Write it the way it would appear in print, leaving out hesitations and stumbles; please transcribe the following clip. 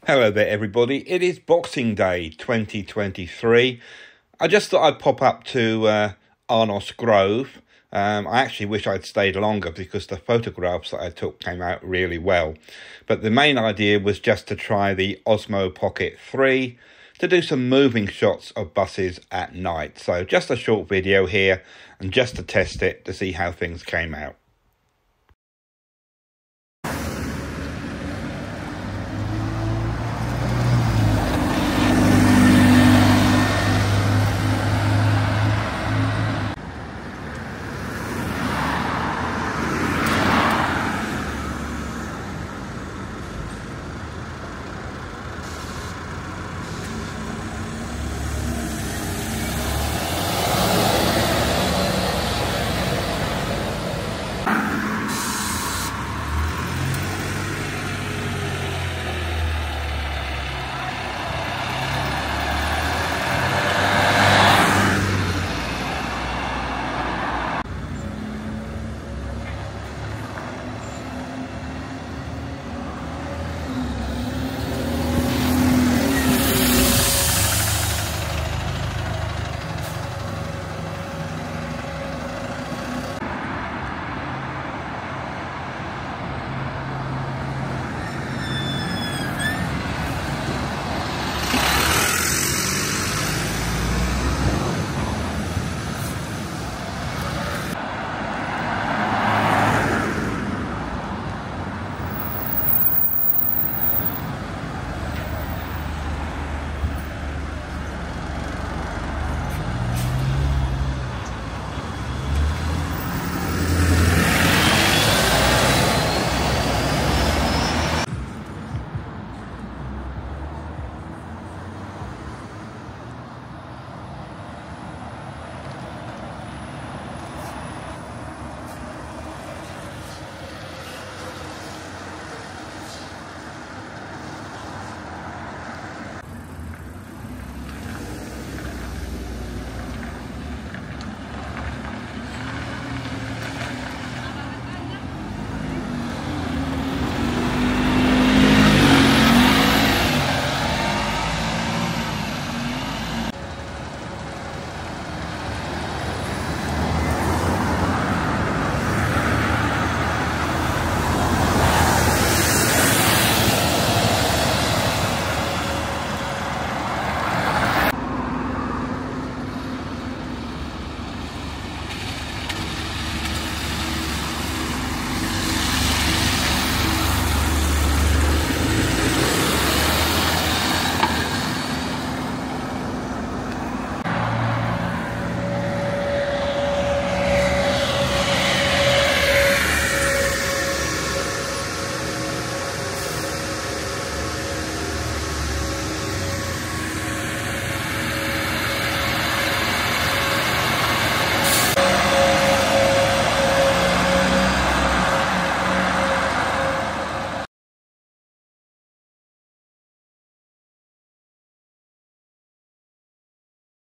Hello there everybody, it is Boxing Day 2023. I just thought I'd pop up to Arnos Grove. I actually wish I'd stayed longer because the photographs that I took came out really well. But the main idea was just to try the Osmo Pocket 3 to do some moving shots of buses at night. So just a short video here and just to test it to see how things came out.